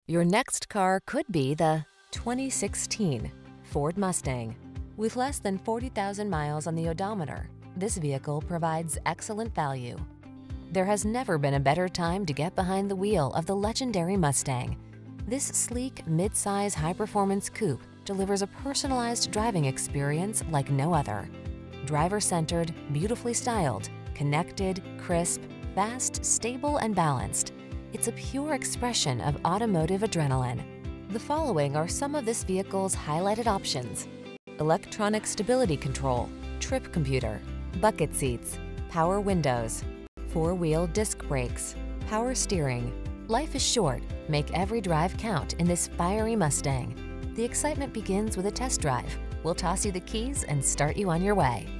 Your next car could be the 2016 Ford Mustang. With less than 40,000 miles on the odometer, this vehicle provides excellent value. There has never been a better time to get behind the wheel of the legendary Mustang. This sleek, mid-size, high-performance coupe delivers a personalized driving experience like no other. Driver-centered, beautifully styled, connected, crisp, fast, stable, and balanced. It's a pure expression of automotive adrenaline. The following are some of this vehicle's highlighted options: electronic stability control, trip computer, bucket seats, power windows, four-wheel disc brakes, power steering. Life is short. Make every drive count in this fiery Mustang. The excitement begins with a test drive. We'll toss you the keys and start you on your way.